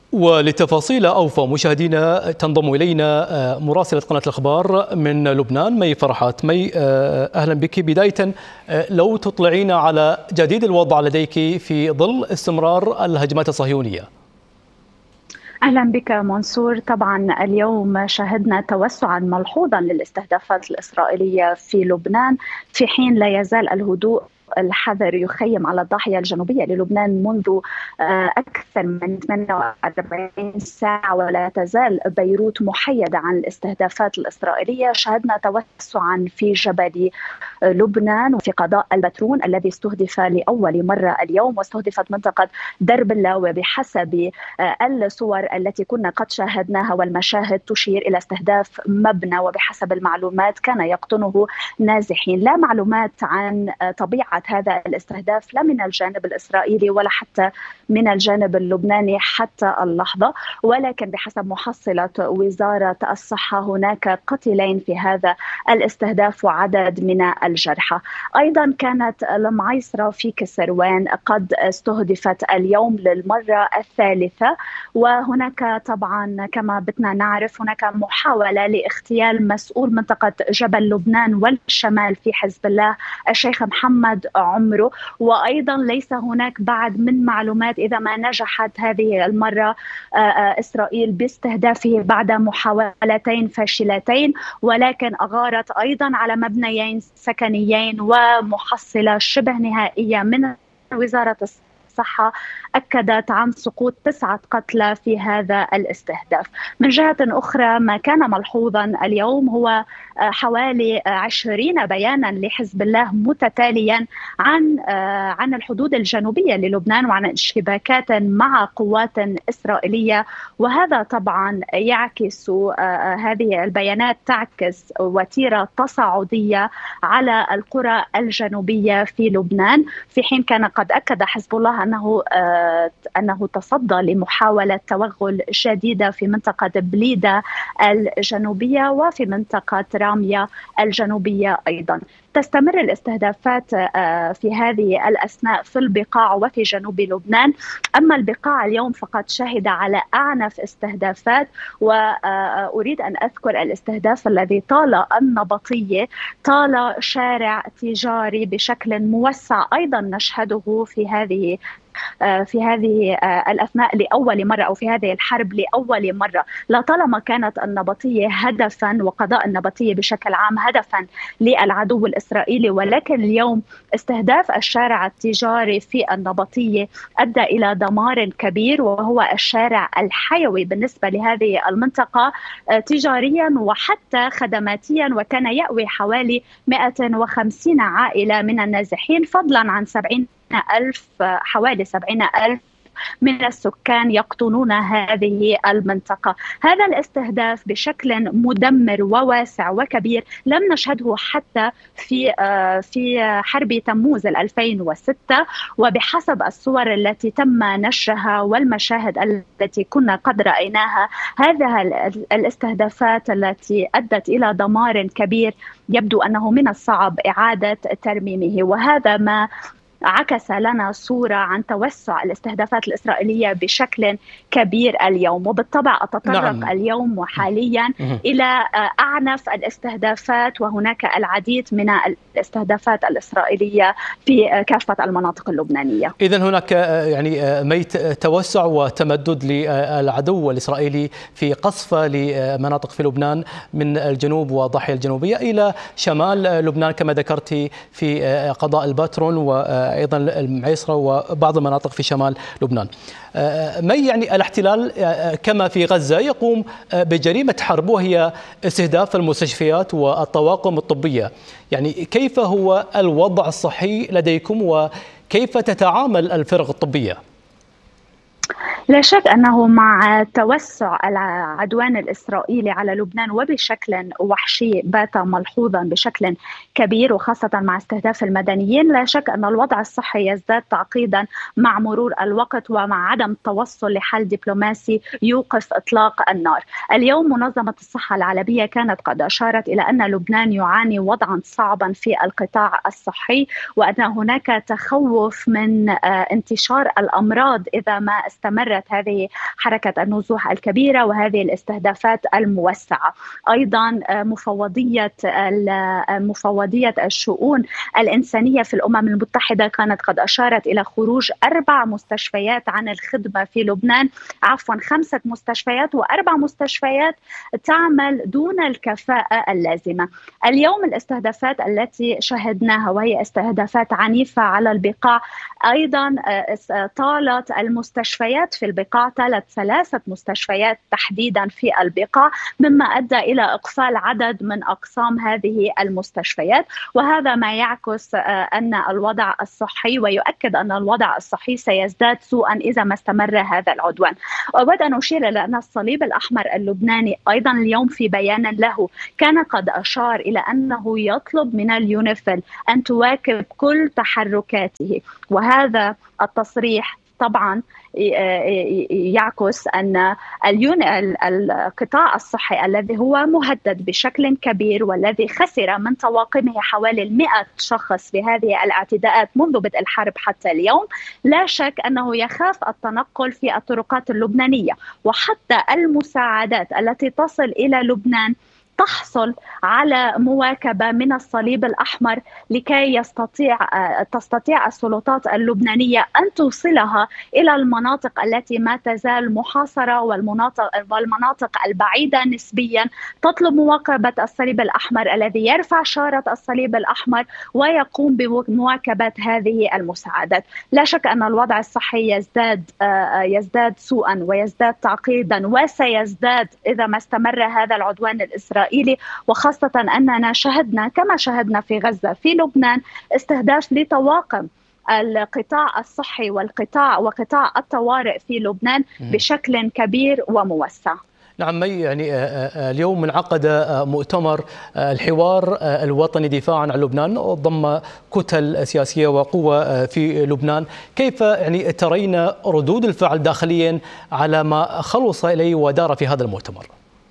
ولتفاصيل أوفى مشاهدينا تنضم إلينا مراسلة قناة الأخبار من لبنان مي فرحات. مي، أهلا بك. بداية لو تطلعين على جديد الوضع لديك في ظل استمرار الهجمات الصهيونية. أهلا بك منصور. طبعا اليوم شهدنا توسعا ملحوظا للاستهدافات الإسرائيلية في لبنان، في حين لا يزال الهدوء الحذر يخيم على الضاحية الجنوبية للبنان منذ أكثر من 48 ساعة، ولا تزال بيروت محيدة عن الاستهدافات الإسرائيلية. شهدنا توسعا في جبل لبنان وفي قضاء البترون الذي استهدف لأول مرة اليوم، واستهدفت منطقة درب الله، وبحسب الصور التي كنا قد شاهدناها والمشاهد تشير إلى استهداف مبنى، وبحسب المعلومات كان يقطنه نازحين. لا معلومات عن طبيعة هذا الاستهداف لا من الجانب الإسرائيلي ولا حتى من الجانب اللبناني حتى اللحظة، ولكن بحسب محصلة وزارة الصحة هناك قتيلين في هذا الاستهداف وعدد من الجرحى. أيضا كانت المعيصرة في كسروان قد استهدفت اليوم للمرة الثالثة، وهناك طبعا كما بدنا نعرف هناك محاولة لاغتيال مسؤول منطقة جبل لبنان والشمال في حزب الله الشيخ محمد عمرو. وأيضا ليس هناك بعد من معلومات إذا ما نجحت هذه المرة إسرائيل باستهدافه بعد محاولتين فاشلتين، ولكن أغارت أيضا على مبنيين سكنيين ومحصلة شبه نهائية من وزارة الصحة أكدت عن سقوط 9 قتلى في هذا الاستهداف. من جهة أخرى ما كان ملحوظا اليوم هو حوالي 20 بيانا لحزب الله متتاليا عن الحدود الجنوبية للبنان وعن اشتباكات مع قوات إسرائيلية، وهذا طبعا يعكس هذه البيانات تعكس وتيرة تصاعدية على القرى الجنوبية في لبنان، في حين كان قد أكد حزب الله أنه تصدى لمحاولة توغل جديدة في منطقة بليدة الجنوبية وفي منطقة رامية الجنوبية أيضا. تستمر الاستهدافات في هذه الأثناء في البقاع وفي جنوب لبنان. أما البقاع اليوم فقد شهد على أعنف استهدافات، وأريد أن أذكر الاستهداف الذي طال النبطية، طال شارع تجاري بشكل موسع أيضا نشهده في هذه الأثناء لأول مرة، أو في هذه الحرب لأول مرة. لطالما كانت النبطية هدفا وقضاء النبطية بشكل عام هدفا للعدو الإسرائيلي، ولكن اليوم استهداف الشارع التجاري في النبطية أدى إلى دمار كبير، وهو الشارع الحيوي بالنسبة لهذه المنطقة تجاريا وحتى خدماتيا، وكان يأوي حوالي 150 عائلة من النازحين، فضلا عن حوالي 70,000 من السكان يقطنون هذه المنطقة. هذا الاستهداف بشكل مدمر وواسع وكبير لم نشهده حتى في حرب تموز 2006، وبحسب الصور التي تم نشرها والمشاهد التي كنا قد رأيناها، هذه الاستهدافات التي أدت إلى دمار كبير يبدو أنه من الصعب إعادة ترميمه، وهذا ما عكس لنا صورة عن توسع الاستهدافات الإسرائيلية بشكل كبير اليوم. وبالطبع أتطرق اليوم وحاليا إلى أعنف الاستهدافات، وهناك العديد من الاستهدافات الإسرائيلية في كافة المناطق اللبنانية. إذن هناك يعني توسع وتمدد للعدو الإسرائيلي في قصفة لمناطق في لبنان من الجنوب والضاحية الجنوبية إلى شمال لبنان كما ذكرتي في قضاء الباترون وأيضا المعيصرة وبعض المناطق في شمال لبنان. يعني الاحتلال كما في غزة يقوم بجريمة حرب وهي استهداف المستشفيات والطواقم الطبية. يعني كيف هو الوضع الصحي لديكم وكيف تتعامل الفرق الطبية؟ لا شك أنه مع توسع العدوان الإسرائيلي على لبنان وبشكل وحشي بات ملحوظا بشكل كبير، وخاصة مع استهداف المدنيين، لا شك أن الوضع الصحي يزداد تعقيدا مع مرور الوقت ومع عدم التوصل لحل دبلوماسي يوقف إطلاق النار. اليوم منظمة الصحة العالمية كانت قد أشارت إلى أن لبنان يعاني وضعا صعبا في القطاع الصحي، وأن هناك تخوف من انتشار الأمراض إذا ما استمرت شهدت هذه حركة النزوح الكبيرة وهذه الاستهدافات الموسعة. أيضا مفوضية الشؤون الإنسانية في الأمم المتحدة كانت قد أشارت إلى خروج 4 مستشفيات عن الخدمة في لبنان، عفوا 5 مستشفيات و4 مستشفيات تعمل دون الكفاءة اللازمة. اليوم الاستهدافات التي شهدناها وهي استهدافات عنيفة على البقاع، أيضا طالت المستشفيات في البقاع، طالت 3 مستشفيات تحديدا في البقاع، مما أدى إلى إقفال عدد من أقسام هذه المستشفيات، وهذا ما يعكس أن الوضع الصحي ويؤكد أن الوضع الصحي سيزداد سوءا إذا ما استمر هذا العدوان. أود أن أشير إلى أن الصليب الأحمر اللبناني أيضا اليوم في بيان له كان قد أشار إلى أنه يطلب من اليونيفيل أن تواكب كل تحركاته، وهذا التصريح طبعا يعكس أن القطاع الصحي الذي هو مهدد بشكل كبير والذي خسر من طواقمه حوالي 100 شخص في هذه الاعتداءات منذ بدء الحرب حتى اليوم، لا شك أنه يخاف التنقل في الطرقات اللبنانية، وحتى المساعدات التي تصل إلى لبنان تحصل على مواكبة من الصليب الأحمر لكي تستطيع السلطات اللبنانية أن توصلها إلى المناطق التي ما تزال محاصرة والمناطق البعيدة نسبيا، تطلب مواكبة الصليب الأحمر الذي يرفع شارة الصليب الأحمر ويقوم بمواكبة هذه المساعدات. لا شك أن الوضع الصحي يزداد سوءا ويزداد تعقيدا وسيزداد إذا ما استمر هذا العدوان الإسرائيلي، وخاصة أننا شهدنا كما شهدنا في غزة في لبنان استهداف لطواقم القطاع الصحي وقطاع الطوارئ في لبنان بشكل كبير وموسع. نعم، يعني اليوم انعقد مؤتمر الحوار الوطني دفاعا عن لبنان، ضم كتل سياسية وقوة في لبنان. كيف يعني ترين ردود الفعل داخليا على ما خلص إليه ودار في هذا المؤتمر؟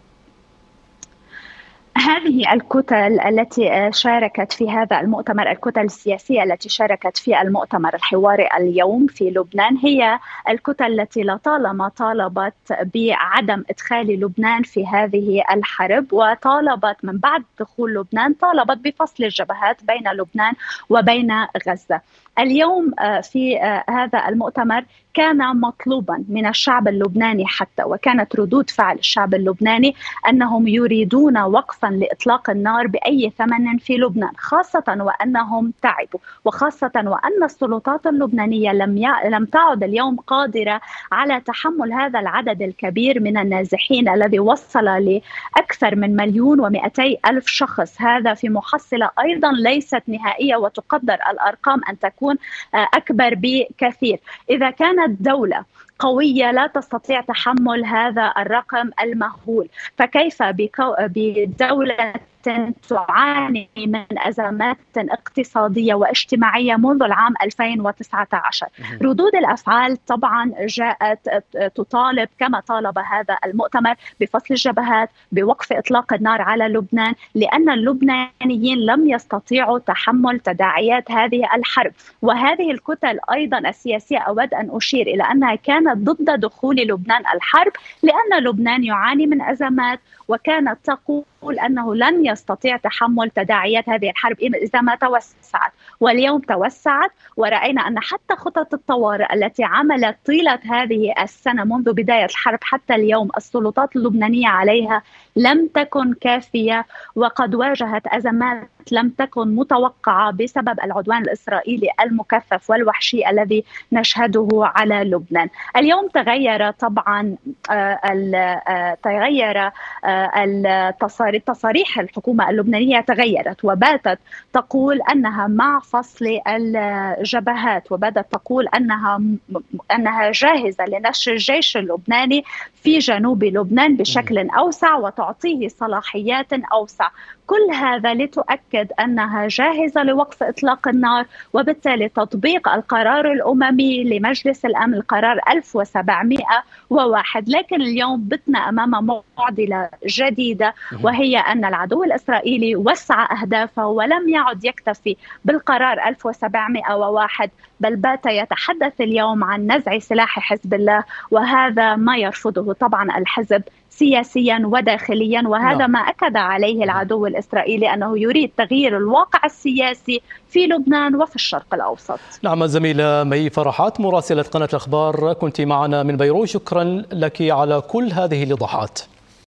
هذه الكتل التي شاركت في هذا المؤتمر، الكتل السياسية التي شاركت في المؤتمر الحواري اليوم في لبنان، هي الكتل التي لطالما طالبت بعدم إدخال لبنان في هذه الحرب، وطالبت من بعد دخول لبنان طالبت بفصل الجبهات بين لبنان وبين غزة. اليوم في هذا المؤتمر كان مطلوبا من الشعب اللبناني حتى، وكانت ردود فعل الشعب اللبناني أنهم يريدون وقفا لإطلاق النار بأي ثمن في لبنان، خاصة وأنهم تعبوا، وخاصة وأن السلطات اللبنانية لم تعد اليوم قادرة على تحمل هذا العدد الكبير من النازحين الذي وصل لأكثر من 1,200,000 شخص. هذا في محصلة أيضا ليست نهائية، وتقدر الأرقام أن تكون أكبر بكثير. إذا كانت دولة قوية لا تستطيع تحمل هذا الرقم المهول، فكيف بدولة تعاني من أزمات اقتصادية واجتماعية منذ العام 2019؟ ردود الأفعال طبعا جاءت تطالب كما طالب هذا المؤتمر بفصل الجبهات، بوقف إطلاق النار على لبنان، لأن اللبنانيين لم يستطيعوا تحمل تداعيات هذه الحرب. وهذه الكتل أيضا السياسية أود أن أشير إلى أنها كانت ضد دخول لبنان الحرب، لأن لبنان يعاني من أزمات، وكانت تقول أنه لن يستطيع تحمل تداعيات هذه الحرب إذا ما توسعت. واليوم توسعت، ورأينا أن حتى خطط الطوارئ التي عملت طيلة هذه السنة منذ بداية الحرب حتى اليوم السلطات اللبنانية عليها لم تكن كافية، وقد واجهت أزمات لم تكن متوقعة بسبب العدوان الإسرائيلي المكثف والوحشي الذي نشهده على لبنان. اليوم تغير طبعا تصاريح الحكومة اللبنانية تغيرت، وباتت تقول أنها مع فصل الجبهات، وباتت تقول أنها جاهزة لنشر الجيش اللبناني في جنوب لبنان بشكل أوسع وتعطيه صلاحيات أوسع. كل هذا لتؤكد أنها جاهزة لوقف إطلاق النار، وبالتالي تطبيق القرار الأممي لمجلس الأمن، القرار 1701. لكن اليوم بتنا أمام معضلة جديدة، وهي أن العدو الإسرائيلي وسع أهدافه ولم يعد يكتفي بالقرار 1701، بل بات يتحدث اليوم عن نزع سلاح حزب الله، وهذا ما يرفضه طبعا الحزب سياسيا وداخليا، وهذا ما أكد عليه العدو الإسرائيلي أنه يريد تغيير الواقع السياسي في لبنان وفي الشرق الأوسط. نعم، الزميلة مي فرحات مراسلة قناة الأخبار كنت معنا من بيروت، شكرا لك على كل هذه الإيضاحات.